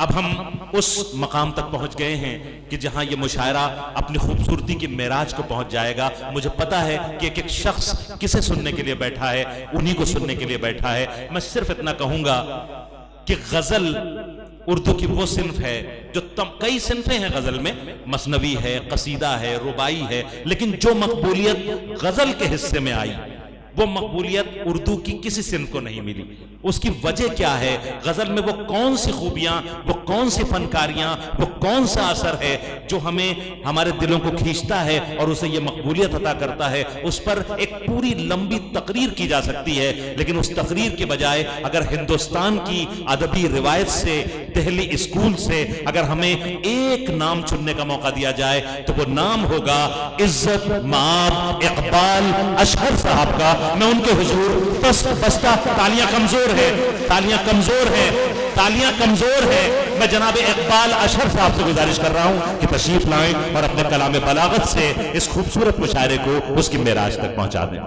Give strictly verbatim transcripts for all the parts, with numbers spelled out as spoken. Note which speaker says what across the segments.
Speaker 1: अब हम उस मकाम तक पहुंच गए हैं कि जहां ये मुशायरा अपनी खूबसूरती की मेराज को पहुंच जाएगा। मुझे पता है कि एक एक शख्स किसे सुनने के लिए बैठा है, उन्हीं को सुनने के लिए बैठा है। मैं सिर्फ इतना कहूंगा कि गजल उर्दू की वो सिन्फ है जो तम कई सिन्फें हैं गजल में, मसनवी है, कसीदा है, रुबाई है, लेकिन जो मकबूलियत गजल के हिस्से में आई वो मकबूलियत उर्दू की किसी सिन्फ को नहीं मिली। उसकी वजह क्या है? गजल में वो कौन सी खूबियां, वो कौन सी फनकारियां, वो कौन सा असर है जो हमें हमारे दिलों को खींचता है और उसे ये मकबूलियत अता करता है? उस पर एक पूरी लंबी तकरीर की जा सकती है, लेकिन उस तकरीर के बजाय अगर हिंदुस्तान की अदबी रिवायत से, दिल्ली स्कूल से अगर हमें एक नाम चुनने का मौका दिया जाए तो वो नाम होगा इज्जत माब इकबाल अशहर साहब का। मैं उनके हुजूर बस बस्ता तालियां कमजोर है, तालियां कमजोर है, तालियां कमजोर है। मैं जनाब इकबाल अशहर साहब से गुजारिश कर रहा हूं कि तशरीफ लाएं और अपने कलाम बलागत से इस खूबसूरत मुशायरे को उसकी मेराज तक पहुंचा दें।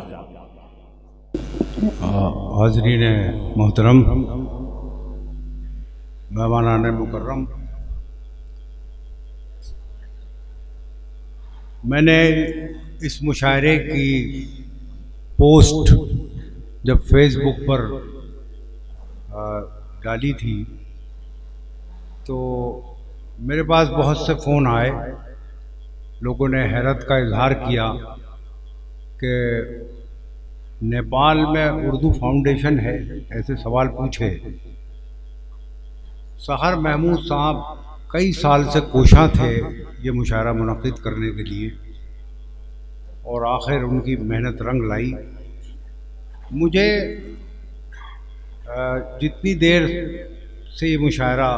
Speaker 2: हाज़रीन मोहतरम, मेहमानान मुकर्रम, मैंने इस मुशायरे की पोस्ट जब फेसबुक पर डाली थी तो मेरे पास बहुत से फ़ोन आए। लोगों ने हैरत का इजहार किया कि नेपाल में उर्दू फाउंडेशन है, ऐसे सवाल पूछे। सहर महमूद साहब कई साल से कोशां थे ये मुशायरा मुनक़िद करने के लिए और आखिर उनकी मेहनत रंग लाई। मुझे जितनी देर से ये मुशायरा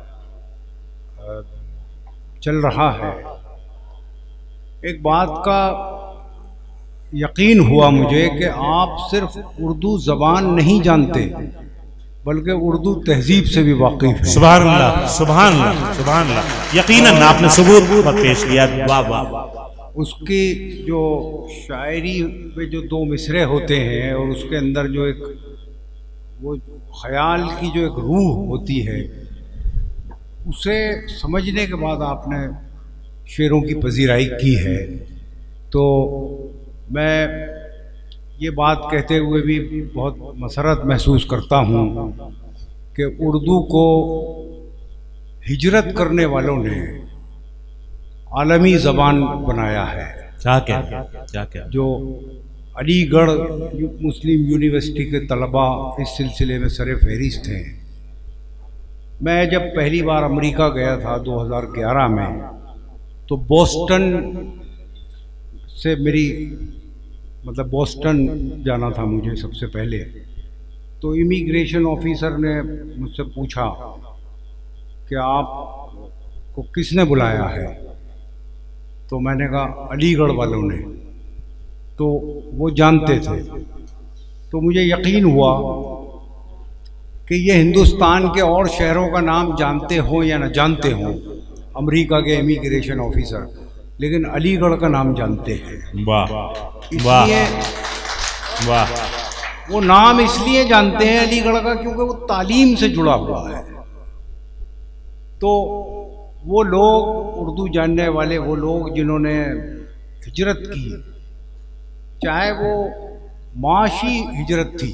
Speaker 2: चल रहा है, एक बात का यकीन हुआ मुझे कि आप सिर्फ उर्दू ज़बान नहीं जानते बल्कि उर्दू तहजीब से भी वाकिफ हैं।
Speaker 1: सुभान अल्लाह, सुभान अल्लाह, सुभान अल्लाह। यकीनन आपने सबूत पेश किया। वाह वाह।
Speaker 2: उसकी जो शायरी में जो दो मिसरे होते हैं और उसके अंदर जो एक वो ख्याल की जो एक रूह होती है, उसे समझने के बाद आपने शेरों की पजीराई की है। तो मैं ये बात कहते हुए भी बहुत मसरत महसूस करता हूँ कि उर्दू को हिजरत करने वालों ने आलमी ज़बान बनाया है।
Speaker 1: क्या क्या क्या क्या
Speaker 2: जो अलीगढ़ मुस्लिम यूनिवर्सिटी के तलबा इस सिलसिले में सरे फहरिस्त हैं। मैं जब पहली बार अमेरिका गया था दो हज़ार ग्यारह में, तो बोस्टन से मेरी मतलब बोस्टन जाना था मुझे सबसे पहले। तो इमिग्रेशन ऑफिसर ने मुझसे पूछा कि आपको किसने बुलाया है? तो मैंने कहा अलीगढ़ वालों ने। तो वो जानते थे। तो मुझे यकीन हुआ कि ये हिंदुस्तान के और शहरों का नाम जानते हो या न जानते हो अमेरिका के इमिग्रेशन ऑफिसर, लेकिन अलीगढ़ का नाम जानते हैं।
Speaker 1: वाह
Speaker 2: इसलिए
Speaker 1: वाह।
Speaker 2: वो नाम इसलिए जानते हैं अलीगढ़ का क्योंकि वो तालीम से जुड़ा हुआ है। तो वो लोग उर्दू जानने वाले, वो लोग जिन्होंने हिजरत की, चाहे वो माशी हिजरत थी,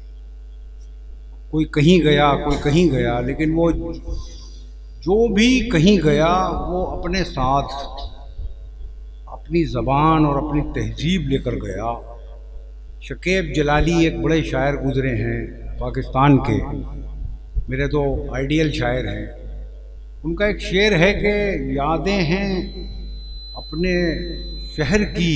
Speaker 2: कोई कहीं गया कोई कहीं गया, लेकिन वो जो भी कहीं गया वो अपने साथ अपनी ज़बान और अपनी तहजीब लेकर गया। शकीब जलाली एक बड़े शायर गुजरे हैं पाकिस्तान के, मेरे तो आइडियल शायर हैं। उनका एक शेर है कि यादें हैं अपने शहर की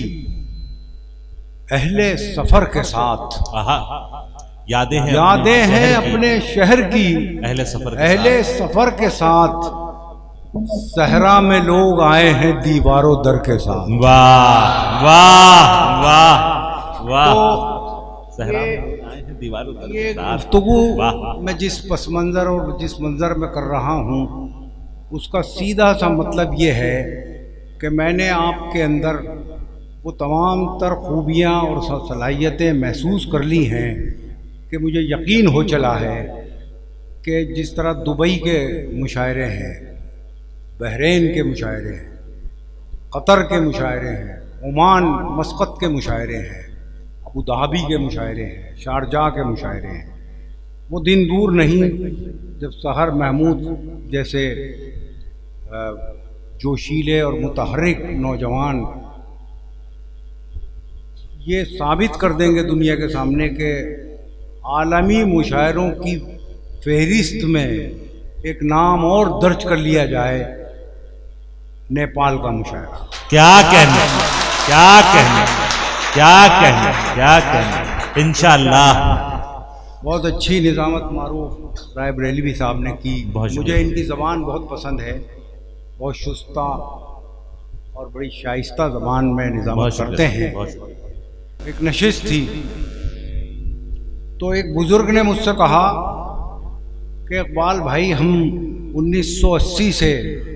Speaker 2: अहले सफ़र के साथ।
Speaker 1: यादें हैं
Speaker 2: यादें हैं अपने शहर की
Speaker 1: अहले सफर
Speaker 2: अहले सफर के साथ। सहरा में लोग आए हैं दीवारों दर के साथ।
Speaker 1: वाह वाह वाह वाह।
Speaker 2: तो
Speaker 1: सहरा
Speaker 2: ये,
Speaker 1: में आए हैं दीवारों दर
Speaker 2: ये
Speaker 1: के साथ।
Speaker 2: गुफ्तगू मैं जिस पस मंज़र और जिस मंज़र में कर रहा हूँ उसका सीधा सा मतलब ये है कि मैंने आपके अंदर वो तमाम तर खूबियाँ और सलाहियतें महसूस कर ली हैं कि मुझे यकीन हो चला है कि जिस तरह दुबई के मुशायरे हैं, बहरीन के मुशायरे हैं, कतर के मुशायरे हैं, ओमान मस्कत के मुशायरे हैं, अबू धाबी के मुशायरे हैं, शारजाह के मुशायरे हैं, वो दिन दूर नहीं जब सहर महमूद जैसे जोशीले और मुतहर्रिक नौजवान ये साबित कर देंगे दुनिया के सामने कि आलमी मुशायरों की फहरिस्त में एक नाम और दर्ज कर लिया जाए, नेपाल का मुशायरा।
Speaker 1: क्या कहने, क्या कहने, क्या कहने, क्या कहने। इंशाअल्लाह
Speaker 2: बहुत अच्छी निज़ामत मारूफ राय बरेलवी साहब ने की। मुझे इनकी ज़बान बहुत पसंद है, बहुत शुस्ता और बड़ी शाइस्ता ज़बान में निज़ामत करते हैं। एक नशिस्त थी तो एक बुज़ुर्ग ने मुझसे कहा कि इकबाल भाई, हम उन्नीस सौ अस्सी से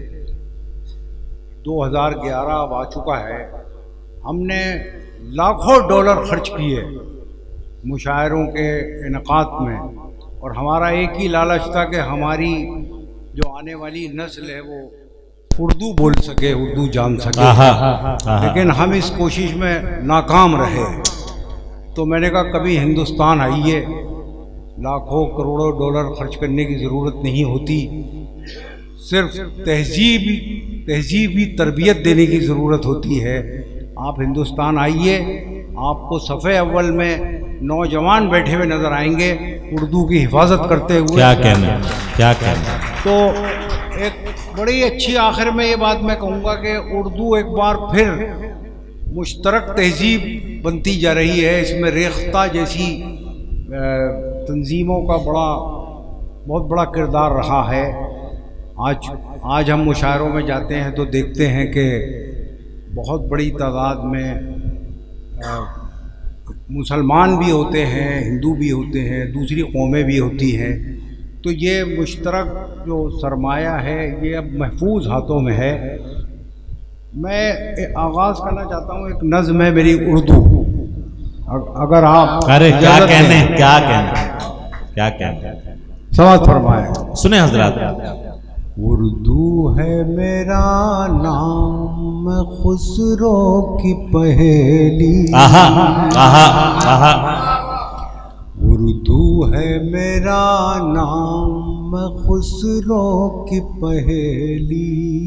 Speaker 2: दो हज़ार ग्यारह अब आ चुका है, हमने लाखों डॉलर खर्च किए मुशायरों के इनकाद में, और हमारा एक ही लालच था कि हमारी जो आने वाली नस्ल है वो उर्दू बोल सके, उर्दू जान सके। आहा, आहा। लेकिन हम इस कोशिश में नाकाम रहे। तो मैंने कहा कभी हिंदुस्तान आइए, लाखों करोड़ों डॉलर खर्च करने की ज़रूरत नहीं होती, सिर्फ तहजीब तहजीबी तरबियत देने की ज़रूरत होती है। आप हिंदुस्तान आइए, आपको सफ़े अव्वल में नौजवान बैठे हुए नज़र आएंगे उर्दू की हिफाजत करते हुए।
Speaker 1: क्या कहना, क्या कहना।
Speaker 2: तो एक बड़ी अच्छी आखिर में ये बात मैं कहूँगा कि उर्दू एक बार फिर मुश्तरक तहजीब बनती जा रही है। इसमें रेख्ता जैसी तंजीमों का बड़ा बहुत बड़ा किरदार रहा है। आज आज हम मुशायरों में जाते हैं तो देखते हैं कि बहुत बड़ी तादाद में मुसलमान भी होते हैं, हिंदू भी होते हैं, दूसरी कौमें भी होती हैं। तो ये मुश्तरक जो सरमाया है ये अब महफूज हाथों में है। मैं आगाज़ करना चाहता हूँ, एक नज़्म है मेरी उर्दू, अगर आप
Speaker 1: अरे क्या कहने, क्या कहने, क्या कहने,
Speaker 2: समाअत फरमाए।
Speaker 1: सुने हज़रात।
Speaker 2: उर्दू है मेरा नाम, खुसरो की पहेली।
Speaker 1: आहा, आहा, आहा।
Speaker 2: उर्दू है मेरा नाम, खुसरो की पहेली।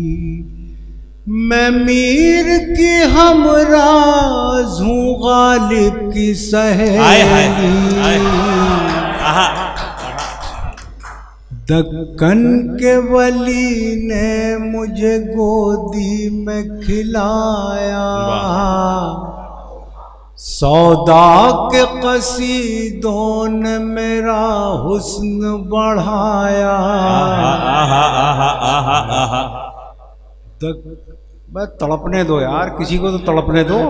Speaker 2: मैं मीर की हमराज हूँ, गालिब की सहेली। दक्कन के वली ने मुझे गोदी में खिलाया, सौदा के कसीदों ने मेरा हुस्न बढ़ाया। बस तड़पने दो यार, किसी को तो तड़पने दो।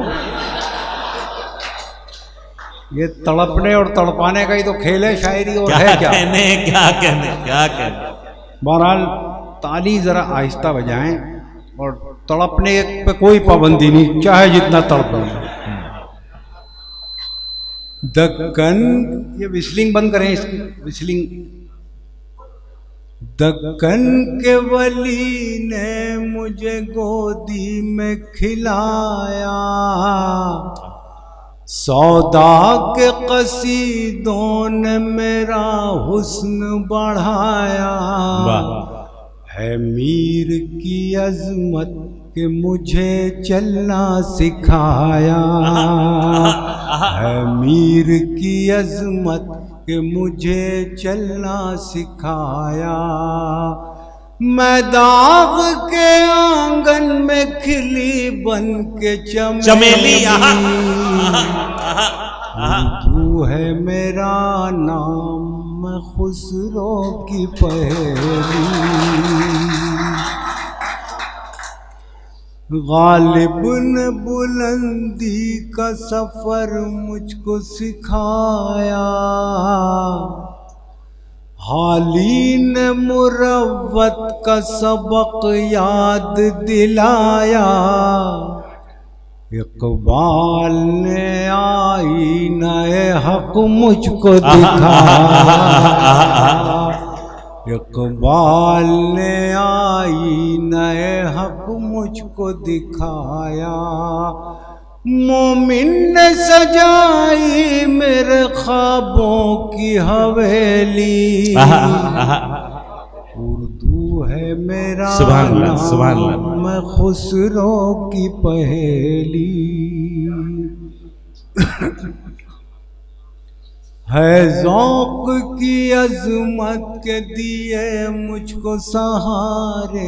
Speaker 2: ये तड़पने और तड़पाने का ही तो खेल है, शायरी और है क्या?
Speaker 1: कहने, क्या कहने, क्या कहने।
Speaker 2: बहरहाल ताली जरा आहिस्ता बजाएं और तड़पने पे कोई पाबंदी नहीं, चाहे जितना तड़प लें। दक्कन, ये विस्लिंग बंद करें इसकी, विस्लिंग। दक्कन के वली ने मुझे गोदी में खिलाया, सौदा के कसीदों ने मेरा हुस्न बढ़ाया। है मीर की अजमत कि मुझे चलना सिखाया, है मीर की अजमत कि मुझे चलना सिखाया। मैं दाग के आंगन में खिली बन के चमेली। तू है मेरा नाम, खुसरो की पहेली। गालिब ने बुलंदी का सफर मुझको सिखाया, हाली ने मुरव्वत का सबक याद दिलाया। इकबाल ने आईना हक मुझको दिखाया, इकबाल ने आई नए हक मुझको दिखाया, मोमिन ने सजाई मेरे ख्वाबों की हवेली। उर्दू है मेरा नाम, मैं खुसरो की पहेली। है ज़ौक़ की अज़मत के दिए मुझको सहारे,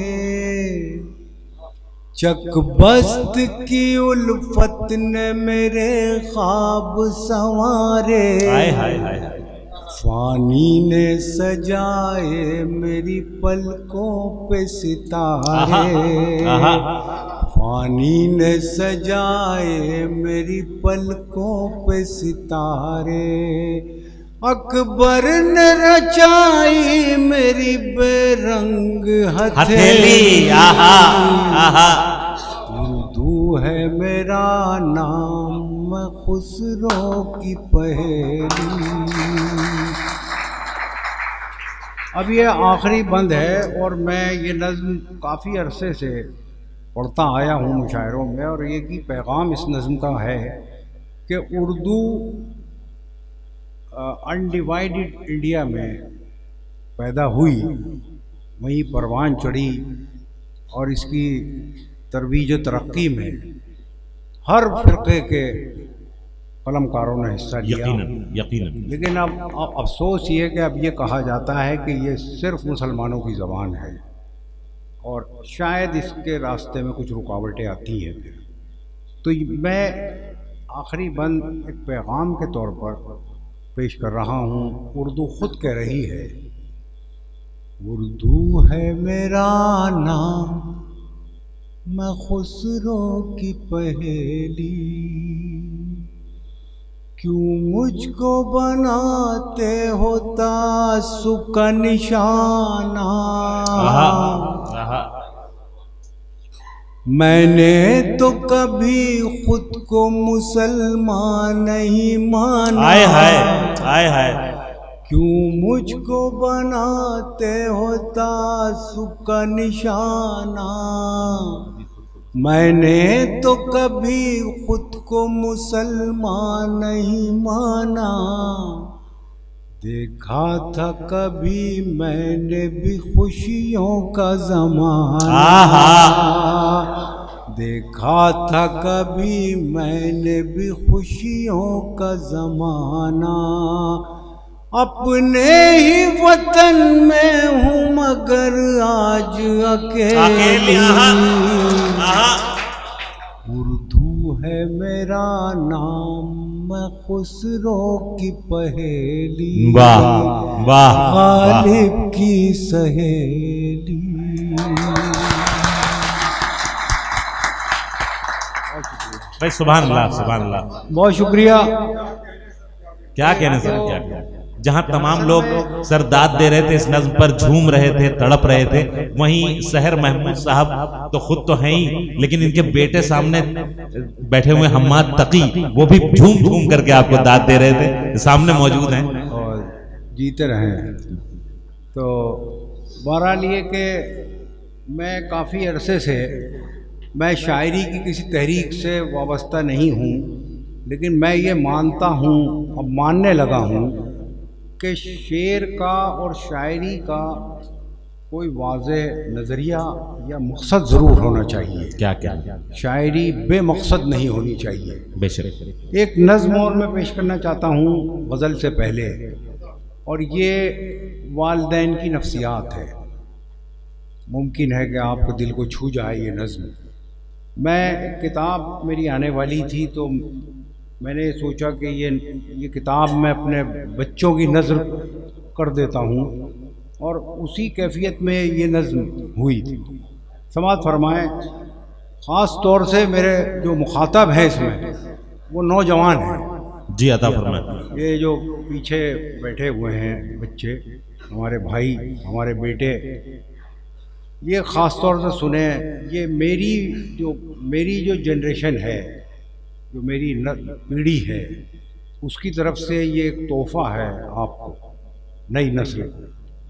Speaker 2: चकबस्त की उल्फत ने मेरे ख्वाब संवारे। हाय हाय हाय हाय। फानी ने सजाए मेरी पलकों पे सितारे, फानी ने सजाए मेरी पलकों पे सितारे। अकबर ने रचाई मेरी बेरंग हथेली। आहा आहा। उर्दू है मेरा नाम, मैं खुसरो की पहेली। अब ये आखिरी बंद है और मैं ये नज़्म काफ़ी अरसे से पढ़ता आया हूँ मुशायरों में, और एक ही पैगाम इस नज़्म का है कि उर्दू अनडिवाइडेड इंडिया में पैदा हुई, वहीं परवान चढ़ी, और इसकी तरवीज तरक्की में हर फ़िरक़े के कलमकारों ने हिस्सा लिया। यकीनन, यकीनन। लेकिन अब अफसोस ये कि अब ये कहा जाता है कि ये सिर्फ़ मुसलमानों की ज़बान है, और शायद इसके रास्ते में कुछ रुकावटें आती हैं। तो मैं आखिरी बंद एक पैगाम के तौर पर पेश कर रहा हूँ। उर्दू खुद कह रही है, उर्दू है मेरा नाम, मैं खुसरो की पहेली। क्यों मुझको बनाते हो तासुब का निशाना, मैंने तो कभी खुद को मुसलमान नहीं माना। हाय हाय हाय हाय। क्यों मुझको बनाते हो तासुब का निशाना, मैंने तो कभी खुद को मुसलमान नहीं माना। देखा था कभी मैंने भी खुशियों का ज़माना, देखा था कभी मैंने भी खुशियों का ज़माना। अपने ही वतन में हूँ मगर आज अकेली। उर्दू है मेरा नाम, मैं खुसरो की पहेली। वाह वाह। गालिब की सहेली।
Speaker 1: भाई सुभान अल्लाह, सुभान अल्लाह।
Speaker 2: बहुत शुक्रिया।
Speaker 1: क्या कहने सर, क्या कहने। जहां तमाम लोग सरदाद दे रहे थे, इस नज़्म पर झूम रहे थे, तड़प रहे थे, वहीं सहर महमूद साहब तो खुद तो हैं ही, लेकिन इनके बेटे सामने बैठे हुए हम्माद तकी, वो भी झूम झूम करके आपको दाद दे रहे थे, सामने मौजूद हैं
Speaker 2: और जीते रहे। तो बहरहाल ये कि मैं काफ़ी अरसे से, मैं शायरी की किसी तहरीक से वाबस्ता नहीं हूँ, लेकिन मैं ये मानता हूँ, अब मानने लगा हूँ कि शेर का और शायरी का कोई वाज़ेह नज़रिया या मकसद ज़रूर होना चाहिए।
Speaker 1: क्या क्या?
Speaker 2: शायरी बेमकसद नहीं होनी चाहिए।
Speaker 1: बेशक।
Speaker 2: एक नज़्म और मैं पेश करना चाहता हूँ गज़ल से पहले, और ये वालिदैन की नफ्सियात है। मुमकिन है कि आपको दिल को छू जाए ये नज़्म। मैं किताब मेरी आने वाली थी, तो मैंने सोचा कि ये ये किताब मैं अपने बच्चों की नज़र कर देता हूँ, और उसी कैफियत में ये नज़्म हुई थी। समाअत फरमाएं। ख़ास तौर से मेरे जो मुखातब हैं इसमें वो नौजवान हैं।
Speaker 1: जी अता फरमाएं।
Speaker 2: ये जो पीछे बैठे हुए हैं बच्चे, हमारे भाई, हमारे बेटे, ये ख़ास तौर से सुने। ये मेरी जो मेरी जो जनरेशन है, जो मेरी पीढ़ी है, उसकी तरफ से ये एक तोहफ़ा है आपको, नई नस्ल को।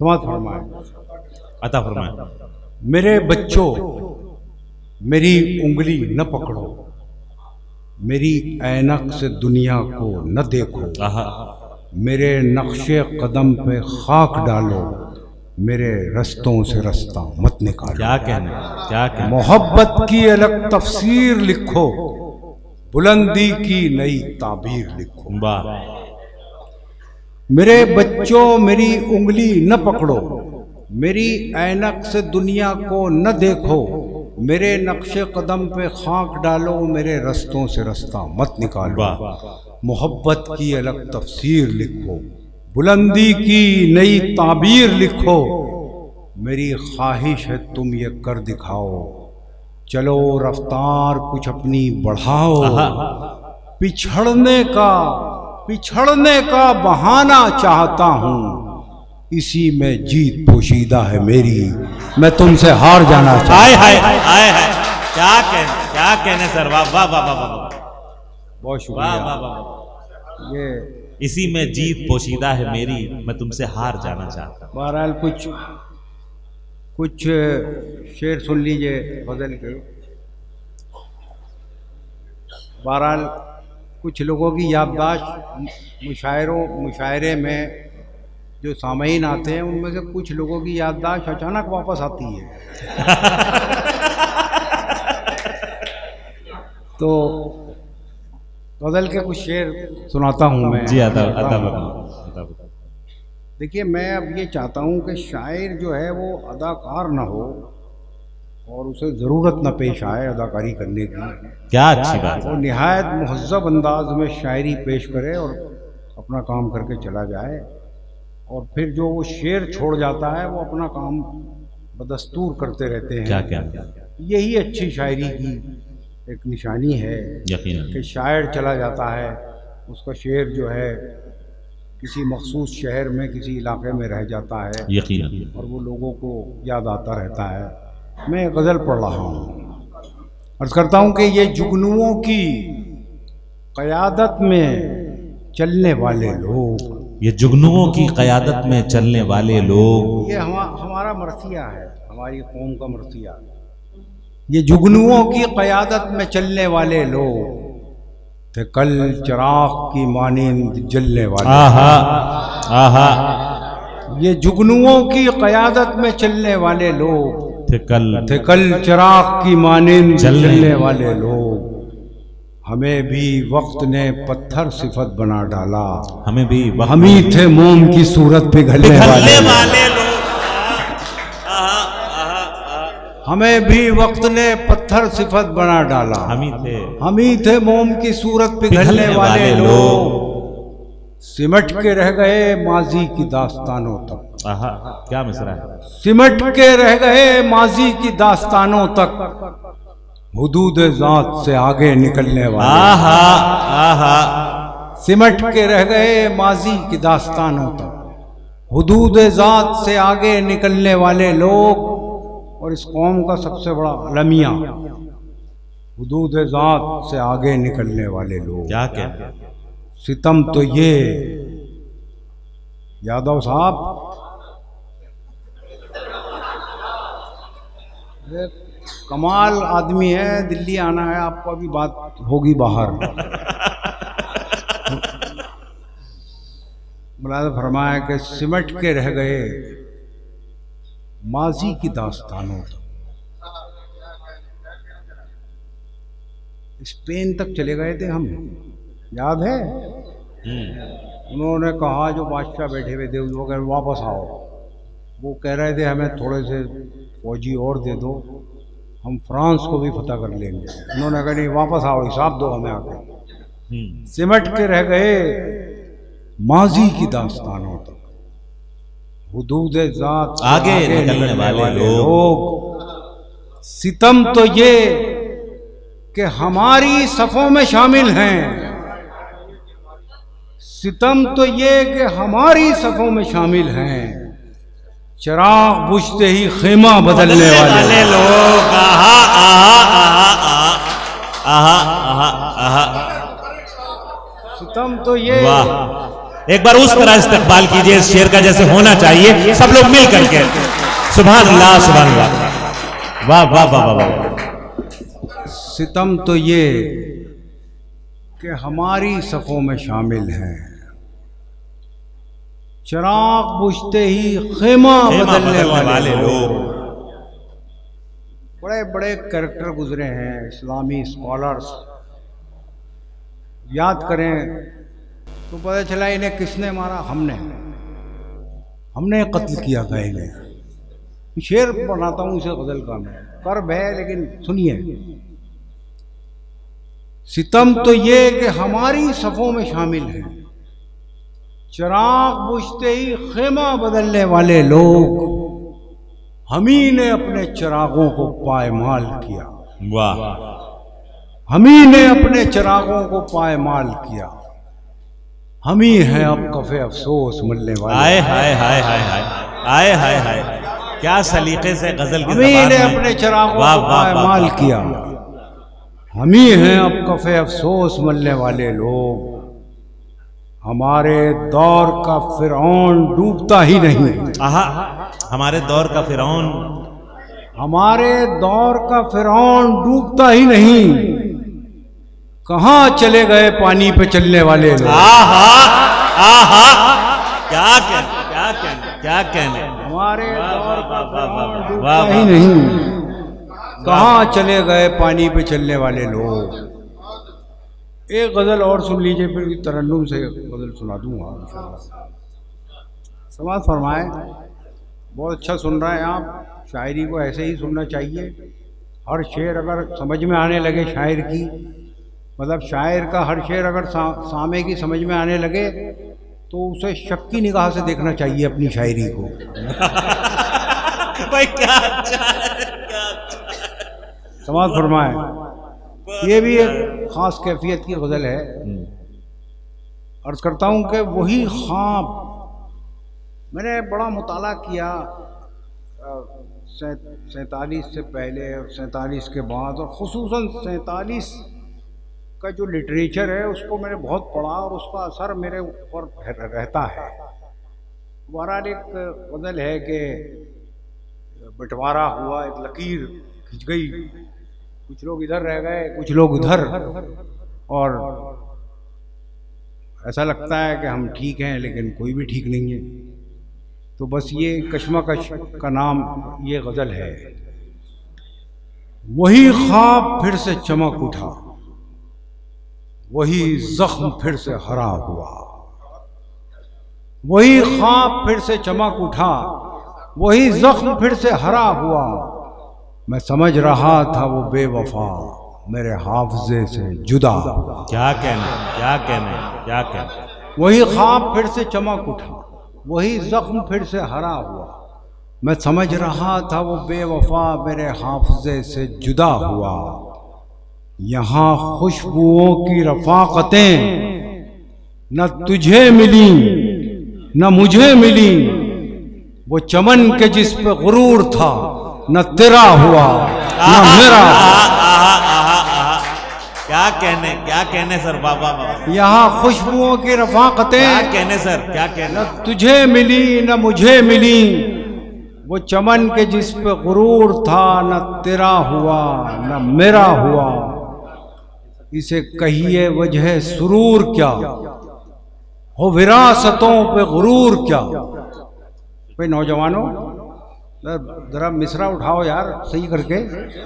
Speaker 2: समाज फरमाए।
Speaker 1: अता फरमाए।
Speaker 2: मेरे बच्चों मेरी उंगली न पकड़ो, मेरी ऐनक से दुनिया को न देखो, मेरे नक्शे कदम पे खाक डालो, मेरे रस्तों से रास्ता मत निकालो।
Speaker 1: क्या कहना, क्या कहना।
Speaker 2: मोहब्बत की अलग तफसीर लिखो, बुलंदी की नई ताबीर लिखो।
Speaker 1: वाह।
Speaker 2: मेरे बच्चों मेरी उंगली न पकड़ो, मेरी ऐनक से दुनिया को न देखो, मेरे नक्शे कदम पे खाक डालो, मेरे रस्तों से रास्ता मत निकालो। मोहब्बत की अलग तफसीर लिखो, बुलंदी की नई ताबीर लिखो, मेरी ख्वाहिश है तुम ये कर दिखाओ, चलो रफ्तार कुछ अपनी बढ़ाओ, पिछड़ने का पिछड़ने का बहाना चाहता हूँ, इसी में जीत पोशीदा है मेरी, मैं तुमसे हार जाना चाहता हूँ।
Speaker 1: हाय हाय हाय हाय, क्या कहने, क्या कहने सर, वाह वाह वाह वाह वाह,
Speaker 2: बहुत शुक्रिया।
Speaker 1: वाह वाह वाह।
Speaker 2: ये
Speaker 1: इसी में जीत पोशीदा है मेरी, मैं तुमसे हार जाना चाहता हूँ।
Speaker 2: बहरहाल कुछ कुछ शेर सुन लीजिए गजल के। बहरहाल कुछ लोगों की याददाश्त मुशायरों मुशायरे में जो सामईन आते हैं उनमें से कुछ लोगों की याददाश्त अचानक वापस आती है। तो गजल के कुछ शेर सुनाता हूँ मैं।
Speaker 1: जी अता अता।
Speaker 2: देखिए मैं अब ये चाहता हूँ कि शायर जो है वो अदाकार ना हो और उसे ज़रूरत न पेश आए अदाकारी करने की।
Speaker 1: क्या अच्छी बात है।
Speaker 2: वो निहायत मुहज़्ज़ब अंदाज में शायरी पेश करे और अपना काम करके चला जाए, और फिर जो वो शेर छोड़ जाता है वो अपना काम बदस्तूर करते रहते हैं।
Speaker 1: क्या क्या,
Speaker 2: यही अच्छी शायरी की एक निशानी है कि शायर चला जाता है, उसका शेर जो है किसी मखसूस शहर में किसी इलाके में रह जाता है,
Speaker 1: यकीनन,
Speaker 2: और वो लोगों को याद आता रहता है। मैं गज़ल पढ़ रहा हूँ, अर्ज़ करता हूँ कि ये जुगनुओं की क़यादत में चलने वाले लोग,
Speaker 1: ये जुगनुओं की क़यादत में चलने वाले लोग,
Speaker 2: ये हम, हमारा मरसिया है, हमारी कौम का मरसिया। ये जुगनुओं की क़यादत में चलने वाले लोग थे कल चिराग की मानिंद जलने वाले।
Speaker 1: आहा आहा।
Speaker 2: ये जुगनुओं की क़यादत में चलने वाले लोग
Speaker 1: थे कल
Speaker 2: थे कल चिराग की मानिंद जलने वाले लोग। हमें भी वक्त ने पत्थर सिफत बना डाला,
Speaker 1: हमें भी
Speaker 2: हम ही थे मोम की सूरत पिघलने वाले,
Speaker 1: वाले लोग।
Speaker 2: हमें भी वक्त ने पत्थर सिफत बना डाला,
Speaker 1: हम ही थे
Speaker 2: हम ही थे मोम की सूरत पिघलने वाले लोग। सिमट के रह गए माजी की दास्तानों तक।
Speaker 1: आहा, क्या मिसरा है।
Speaker 2: सिमट के रह गए माजी की दास्तानों तक, हुदूद ज़ात से आगे निकलने वाले।
Speaker 1: आहा आहा।
Speaker 2: सिमट के रह गए माजी की दास्तानों तक, हुदूद ज़ात से आगे निकलने वाले लोग। और इस कौम का सबसे बड़ा अलमिया हुदूद ज़ात से आगे निकलने वाले लोग।
Speaker 1: क्या कहते।
Speaker 2: सितम तो ये यादव साहब, कमाल आदमी है, दिल्ली आना है आपको, अभी बात होगी बाहर। मुलाज़ा फरमाया कि सिमट के रह गए माजी की दास्तानों तक। स्पेन तक चले गए थे हम, याद है। उन्होंने कहा जो बादशाह बैठे हुए थे वो कह वापस आओ, वो कह रहे थे हमें थोड़े से फौजी और दे दो, हम फ्रांस को भी फतह कर लेंगे। उन्होंने कहा नहीं वापस आओ, हिसाब दो हमें आके। सिमट के रह गए माजी की दास्तानों तक, हुदूद ज़ात
Speaker 1: आगे, आगे निकलने वाले, वाले लोग,
Speaker 2: लोग। सितम तो ये कि हमारी सफ़ों में शामिल हैं, सितम तो ये कि हमारी सफ़ों में शामिल हैं, चिराग बुझते ही खेमा बदलने वाले, वाले
Speaker 1: लोग। आहा आहा आहा आहा आहा।
Speaker 2: सितम तो ये
Speaker 1: एक बार उस तरह इस्तकबाल कीजिए इस शेर का जैसे होना चाहिए, सब लोग मिल करके। सुभान अल्लाह, सुभान अल्लाह, वाह वाह वाह वाह वाह।
Speaker 2: सितम तो ये कि हमारी सफ़ों में शामिल हैं, चिराग बुझते ही खेमा बदलने वाले लोग। बड़े बड़े कैरेक्टर गुजरे हैं, इस्लामी स्कॉलर्स, याद करें तो पता चला इन्हें किसने मारा, हमने हमने कत्ल किया था इन्हें। शेर बनाता हूँ इसे गजल का मैं, कर्ब है लेकिन सुनिए। सितम तो ये कि हमारी सफ़ों में शामिल है, चिराग बुझते ही खेमा बदलने वाले लोग, हम ही ने अपने चिरागों को पायमाल किया।
Speaker 1: वाह।
Speaker 2: हम ही ने अपने चिरागों को पायमाल किया, हम ही हैं अब कफे अफसोस मिलने वाले।
Speaker 1: आए हाय हाय हाय हाय आए हाय हाय, क्या सलीके से गजल की
Speaker 2: हम ही ने अपने चिरागों को पायमाल किया, हम ही हैं अब कफे अफसोस मिलने वाले लोग। हमारे दौर का फिरौन डूबता ही नहीं।
Speaker 1: आहा, हमारे दौर का फिरौन,
Speaker 2: हमारे दौर का फिरौन डूबता ही नहीं, कहाँ चले गए पानी पे चलने वाले लोग।
Speaker 1: आहा आहा, क्या कहने क्या कहने क्या कहने।
Speaker 2: हमारे दौर का फिरौन डूबता ही नहीं, कहाँ चले गए पानी पे चलने वाले लोग। एक गजल और सुन लीजिए, फिर तरन्नुम से गजल सुना दूंगा इंशाअल्लाह। समाज फरमाए, बहुत अच्छा सुन रहे हैं आप, शायरी को ऐसे ही सुनना चाहिए। हर शेर अगर समझ में आने लगे शायर की, मतलब शायर का हर शेर अगर सा, सामे की समझ में आने लगे तो उसे शक की निगाह से देखना चाहिए अपनी शायरी को।
Speaker 1: भाई क्या अच्छा है, क्या अच्छा है।
Speaker 2: समाज फरमाए, ये भी एक खास कैफियत की गजल है। अर्ज करता हूँ कि वही ख्वाब, मैंने बड़ा मुताला किया सैंतालीस से पहले और सैंतालीस के बाद, और ख़ुसूसन सैंतालीस का जो लिटरेचर है उसको मैंने बहुत पढ़ा और उसका असर मेरे ऊपर रहता है। बहरहाल एक गज़ल है कि बंटवारा हुआ, एक लकीर खिंच गई, कुछ लोग इधर रह गए कुछ लोग उधर, और ऐसा लगता है कि हम ठीक हैं लेकिन कोई भी ठीक नहीं है। तो बस ये कश्मकश का नाम ये गज़ल है। वही ख्वाब फिर से चमक उठा, वही जख्म फिर से हरा हुआ। वही ख्वाब फिर से चमक उठा, वही जख्म फिर से हरा हुआ। मैं समझ रहा था वो बेवफा मेरे हाफजे से जुदा।
Speaker 1: क्या कहने क्या कहने क्या कहने।
Speaker 2: वही ख्वाब फिर से चमक उठा, वही जख्म फिर से हरा हुआ। मैं समझ रहा था वो बेवफा मेरे हाफजे से जुदा हुआ। यहाँ खुशबुओं की रफाकतें न तुझे मिली न मुझे मिली, वो चमन के जिस पे गुरूर था न तेरा हुआ न मेरा।
Speaker 1: क्या कहने क्या कहने सर, बाबा बाबा।
Speaker 2: यहाँ खुशबुओं की रफाकतें
Speaker 1: क्या कहने सर, क्या कहने।
Speaker 2: न तुझे मिली न मुझे मिली, वो चमन के जिस पे गुरूर था न तेरा हुआ न मेरा हुआ। इसे कहिए वजह सुरूर क्या, हो विरासतों पे गुरूर क्या। भाई नौजवानों जरा मिसरा उठाओ यार सही करके।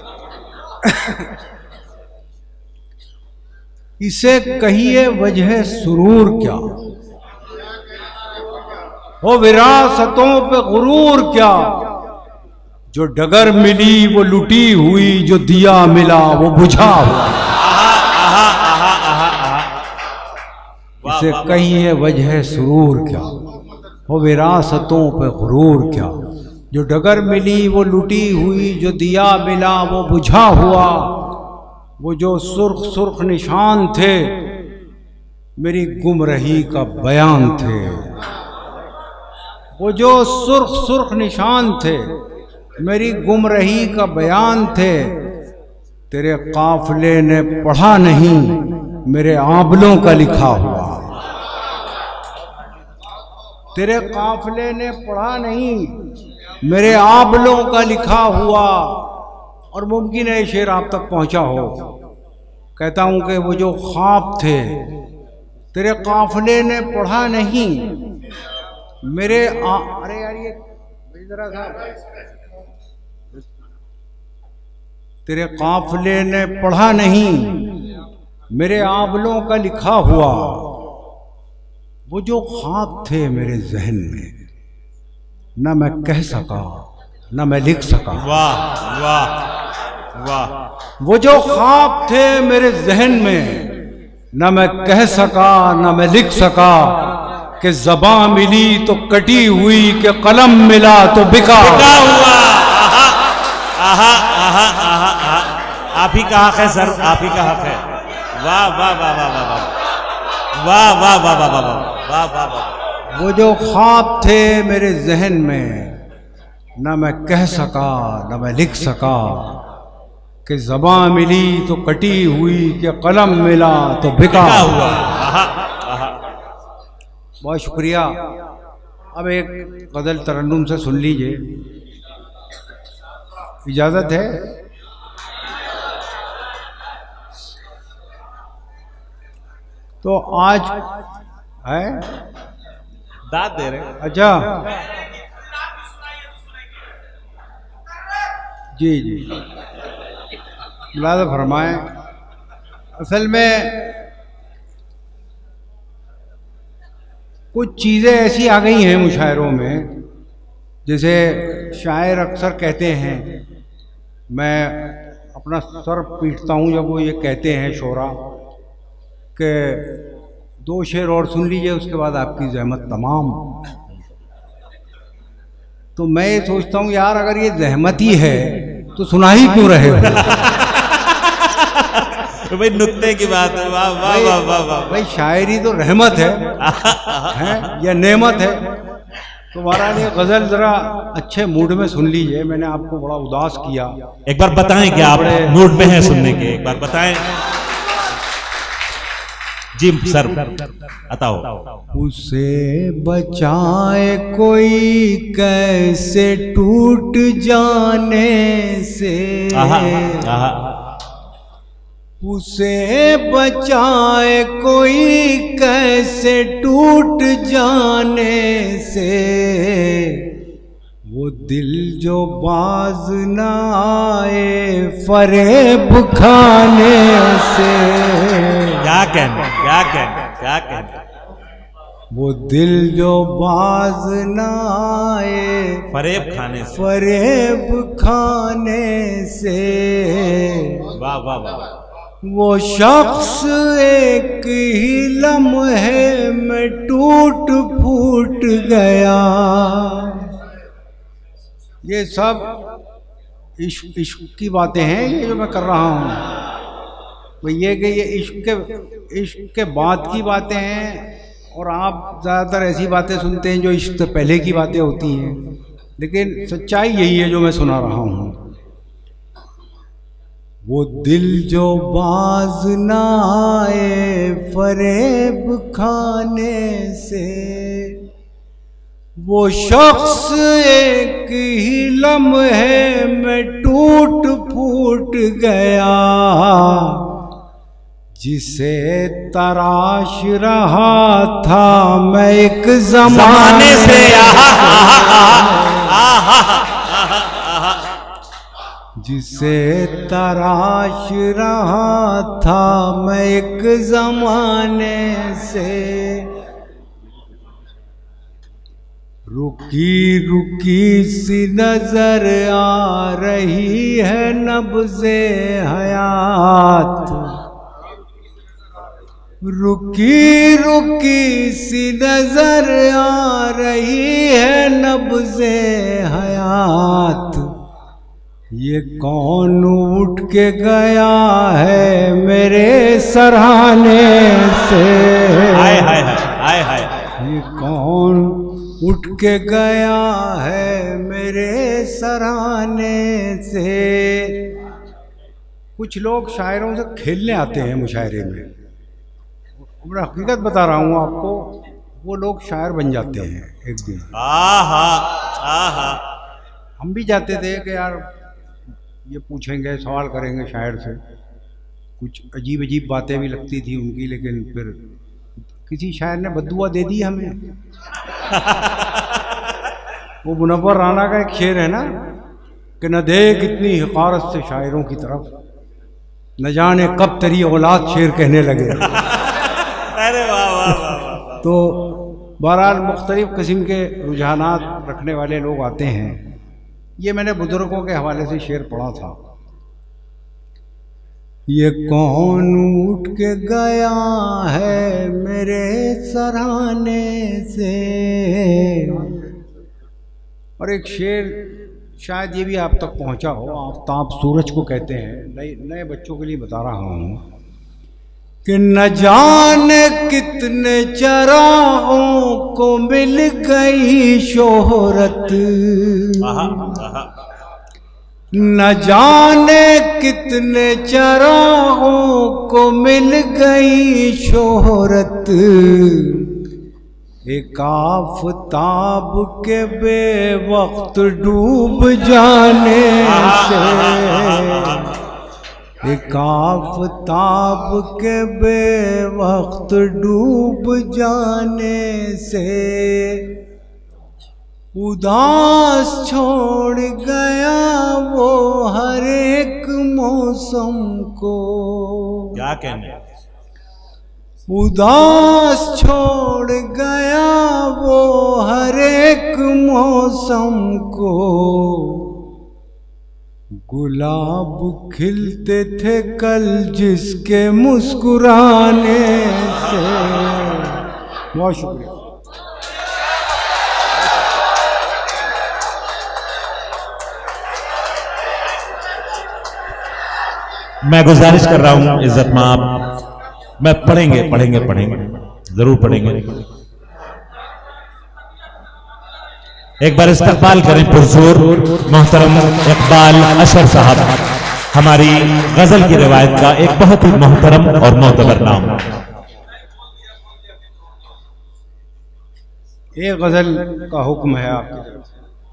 Speaker 2: इसे कहिए वजह सुरूर क्या, हो विरासतों पे गुरूर क्या। जो डगर मिली वो लुटी हुई, जो दिया मिला वो बुझा हुआ। इसे कहिए वजह सुरूर क्या, हो विरासतों पे गुरूर क्या। जो डगर मिली वो लुटी हुई, जो दिया मिला वो बुझा हुआ। वो जो सुर्ख सुर्ख निशान थे मेरी गुमरही का बयान थे। वो जो सुर्ख सुर्ख निशान थे मेरी गुमरही का बयान थे। तेरे काफले ने पढ़ा नहीं मेरे आंबलों का लिखा हुआ। तेरे काफले ने पढ़ा नहीं, मेरे आबलों का लिखा हुआ। और मुमकिन है शेर आप तक पहुंचा हो। कहता हूं कि वो जो ख्वाब थे तेरे काफले ने पढ़ा नहीं, मेरे आ... अरे यार ये जरा सा, तेरे काफले ने पढ़ा नहीं, मेरे आबलों का लिखा हुआ। वो जो ख्वाब थे मेरे जहन में, न मैं कह सका न मैं लिख सका।
Speaker 1: वाह वाह वाह।
Speaker 2: वो जो ख्वाब थे मेरे जहन में, न मैं कह सका न मैं लिख सका। कि ज़बां मिली तो कटी हुई, कि कलम मिला तो बिका
Speaker 1: बिका हुआ। आहा आहा आहा आहा। आप ही का हक है सर, आप ही का हक है। वाह वाह वाह वाह वाह वाह वाह वाह वाह वाह वाह वाह वाह।
Speaker 2: वो जो ख्वाब थे मेरे जहन में, न मैं कह सका न मैं लिख सका। कि ज़बां मिली तो कटी हुई, कि कलम मिला तो बिका
Speaker 1: हुआ।
Speaker 2: बहुत शुक्रिया। अब एक गज़ल तरन्नुम से सुन लीजिए, इजाज़त है? तो आज है
Speaker 1: दाद दे रहे।
Speaker 2: अच्छा जी जी, मुलाज़ा फरमाएं। असल में कुछ चीज़ें ऐसी आ गई हैं मुशायरों में, जैसे शायर अक्सर कहते हैं, मैं अपना सर पीटता हूँ जब वो ये कहते हैं शोरा कि दो शेर और सुन लीजिए उसके बाद आपकी जहमत तमाम। तो मैं ये सोचता हूँ यार अगर ये जहमत ही है तो सुना ही क्यों रहे हो?
Speaker 1: भाई नुक्ते की बात है। वाह वाह वाह वाह वाह।
Speaker 2: भाई शायरी तो रहमत है, है या नेमत है। तो महाराज ये गजल जरा अच्छे मूड में सुन लीजिए, मैंने आपको बड़ा उदास किया।
Speaker 1: एक बार बताएं कि आप मूड में हैं सुनने के, एक बार बताएं। जी सर बताओ।
Speaker 2: उसे बचाए कोई कैसे टूट जाने से,
Speaker 1: आहा, आहा।
Speaker 2: उसे बचाए कोई कैसे टूट जाने से। वो दिल जो बाज न आए फरेब खाने से।
Speaker 1: क्या कहना क्या कहना क्या कहना।
Speaker 2: वो दिल जो बाज न आए
Speaker 1: फरेब खाने से,
Speaker 2: फरेब खाने से।
Speaker 1: वाह वाह वाह।
Speaker 2: वो शख्स एक ही लम्हे में टूट फूट गया। ये सब इश्क इश्क की बातें हैं ये जो मैं कर रहा हूँ। वो ये कि ये इश्क के इश्क के बाद की बातें हैं, और आप ज़्यादातर ऐसी बातें सुनते हैं जो इश्क से पहले की बातें होती हैं। लेकिन सच्चाई यही है जो मैं सुना रहा हूँ। वो दिल जो बाज न आए फरेब खाने से। वो शख्स एक ही लम्हे में टूट फूट गया। जिसे तराश रहा था मैं एक ज़माने से। जिसे तराश रहा था मैं एक ज़माने से। रुकी रुकी सी नजर आ रही है नब्ज़े हयात। रुकी रुकी सी नजर आ रही है नब्ज़े हयात। ये कौन उठ के गया है मेरे सराहने से।
Speaker 1: हाय हाय हाय हाय।
Speaker 2: ये कौन उठ के गया है मेरे सराहने से। कुछ लोग शायरों से खेलने आते हैं मुशायरे में। मैं हकीकत बता रहा हूँ आपको, वो लोग शायर बन जाते हैं एक दिन।
Speaker 1: आहा आहा।
Speaker 2: हम भी जाते थे कि यार ये पूछेंगे, सवाल करेंगे शायर से, कुछ अजीब अजीब बातें भी लगती थी उनकी, लेकिन फिर किसी शायर ने बद्दुआ दे दी हमें। वो मुनव्वर राना का एक शेर है ना कि न देख इतनी हिकारत से शायरों की तरफ, न जाने कब तेरी औलाद शेर कहने लगे।
Speaker 1: अरे वाह वाह वाह।
Speaker 2: तो बहरहाल मुख्तलिफ किस्म के रुझानात रखने वाले लोग आते हैं। ये मैंने बुजुर्गों के हवाले से शेर पढ़ा था। ये कौन उठ के गया है मेरे सराहने से। और एक शेर शायद ये भी आप तक पहुंचा हो, आफ्ताब सूरज को कहते हैं, नए नए बच्चों के लिए बता रहा हूँ कि न जाने कितने चराहों को मिल गई शोहरत, न जाने कितने चराहों को मिल गई शोहरत, एक आफताब के बेवक्त डूब जाने से, एक आफताब के बेवक्त डूब जाने से, उदास छोड़ गया वो हर एक मौसम को।
Speaker 1: क्या कहने,
Speaker 2: उदास छोड़ गया वो हर एक मौसम को, गुलाब खिलते थे कल जिसके मुस्कुराने से। बहुत शुक्रिया।
Speaker 1: मैं गुजारिश कर रहा हूं इज्जत मां, मैं पढ़ेंगे पढ़ेंगे पढ़ेंगे जरूर पढ़ेंगे। एक बार इस्तकबाल करें पुरजोर मोहतरम इकबाल अशर साहब, हमारी गजल की रिवायत का एक बहुत ही मोहतरम और मोतबर नाम।
Speaker 2: एक गजल का हुक्म है आपकी तरफ,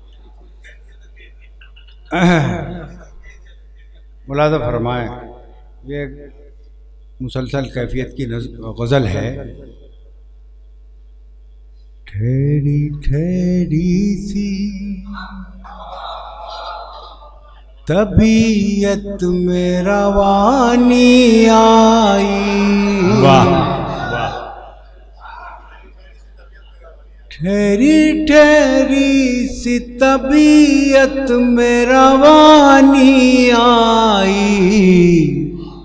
Speaker 2: मुलाज़ा फरमाएं। ये मुसलसल कैफियत की गजल है। ठहरी ठहरी सी तबीयत में रवानी आई,
Speaker 1: वाह,
Speaker 2: ठहरी ठहरी सी तबीयत में रवानी आई,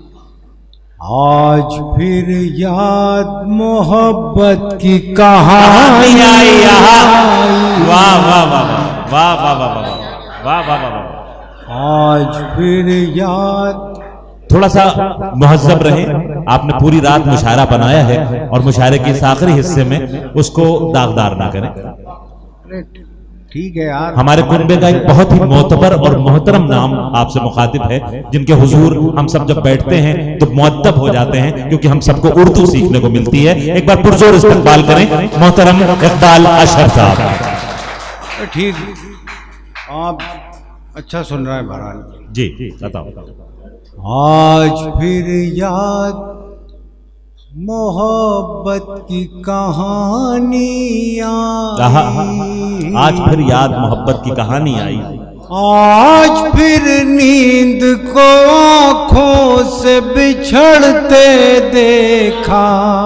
Speaker 2: आज फिर याद मोहब्बत की कहानी आई।
Speaker 1: वाह वाह वाह वाह वाह वाह वाह वाह वाह वाह।
Speaker 2: आज फिर याद,
Speaker 1: थोड़ा सा मुहज्जब रहे। आपने पूरी रात मुशायरा बनाया है और मुशायरे के इस आखिरी हिस्से में उसको दागदार ना करें।
Speaker 2: ठीक है यार।
Speaker 1: हमारे कुनबे का एक बहुत ही मोतबर और मोहतरम नाम आपसे मुखातिब है, जिनके हुजूर हम सब जब बैठते हैं तो मुअद्दब हो जाते हैं, क्योंकि हम सबको उर्दू सीखने को मिलती है। एक बार पुरजोर इस्तकबाल करें मोहतरम इकबाल अशर साहब।
Speaker 2: ठीक, आप अच्छा सुन रहे हैं बहरहाल।
Speaker 1: जी बताओ।
Speaker 2: आज फिर याद मोहब्बत की कहानी आई,
Speaker 1: आज फिर याद मोहब्बत की कहानी आई,
Speaker 2: आज फिर नींद को आंखों से बिछड़ते देखा,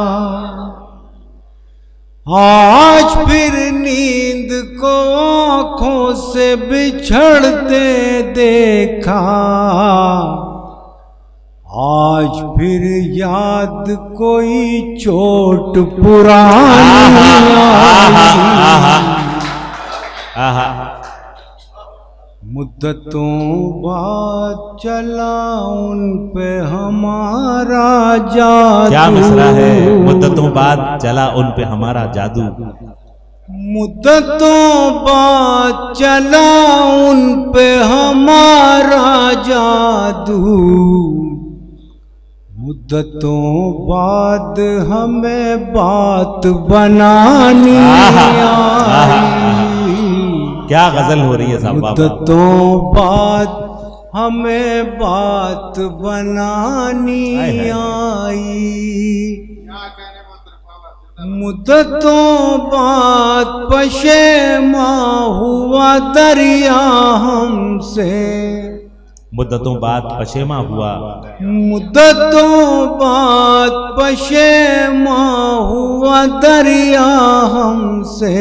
Speaker 2: आज फिर नींद को आंखों से बिछड़ते देखा, आज फिर याद कोई चोट पुरानी आई, मुद्दतों बाद चला उन पे हमारा जादू।
Speaker 1: क्या मिसरा है, मुद्दतों बाद चला उन पे हमारा जादू,
Speaker 2: मुद्दतों बाद चला उन पे हमारा जादू, मुद्दतों बाद हमें बात बनानी आई।
Speaker 1: क्या गजल हो रही है साहब।
Speaker 2: मुद्दतों बाद हमें बात बनानी आई। मुद्दतों बाद पशेमा हुआ दरिया हमसे।
Speaker 1: मुद्दतों बाद पशेमा हुआ।
Speaker 2: मुद्दतों बाद पशेमा हुआ दरिया हमसे।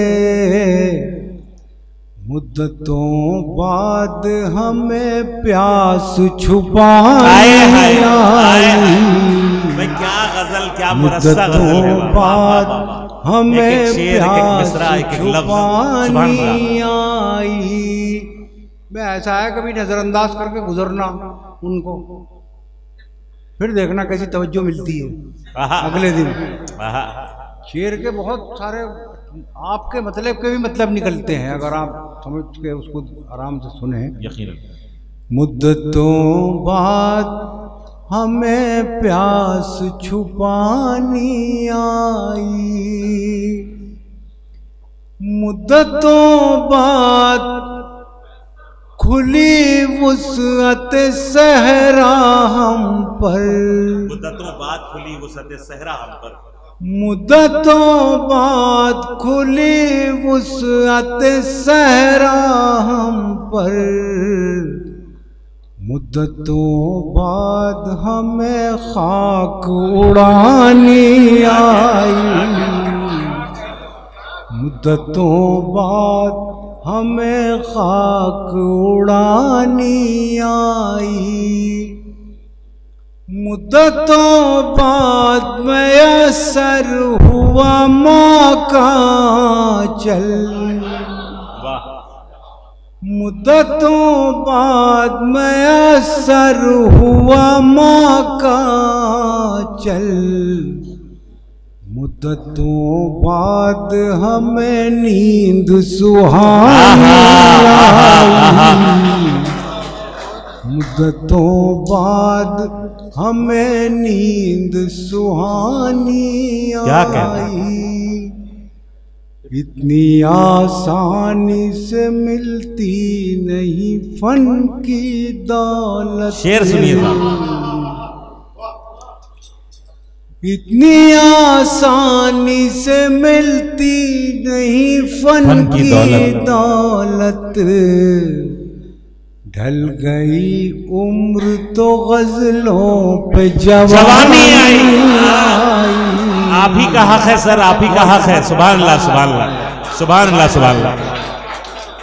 Speaker 2: मुद्दतों बाद हमें प्यास छुपाई आई।
Speaker 1: क्या गजल, क्या मुरस्सा गजल है।
Speaker 2: बाद हमें प्यास छुपानी आई। मैं ऐसा है कभी नजरअंदाज करके गुजरना उनको, फिर देखना कैसी तवज्जो मिलती है अगले दिन। शेर के बहुत सारे आपके मतलब के भी मतलब निकलते हैं अगर आप समझ के उसको आराम से सुने। यकीनन। मुद्दतों बाद हमें प्यास छुपानी आई। मुद्दतों बाद खुली वुसअत सहरा हम पर।
Speaker 1: मुद्दतों बाद खुली वुसअत सहरा हम पर।
Speaker 2: मुद्दतों बाद खुली वुसअत सहरा हम पर। मुद्दतों बाद हमें खाक उड़ानी आई। मुद्दतों बाद हमें खाक उड़ानी आई। मुद्दतों बाद मयसर हुआ मौका चल। मुद्दतों बाद मयसर हुआ मौका चल। मुद्दतों बाद हमें नींद सुहानी आई। मुद्दतों बाद हमें नींद सुहानी आई। इतनी आसानी से मिलती नहीं फन की दौलत।
Speaker 1: शेर सुनिए साहब।
Speaker 2: इतनी आसानी से मिलती नहीं फन, फन की, की दौलत, दौलत। ढल गई उम्र तो गजलों पे जवानी आई।
Speaker 1: आप ही का हक है सर, आप ही का हक है। सुभान अल्लाह, सुभान अल्लाह, सुभान अल्लाह, सुभान अल्लाह।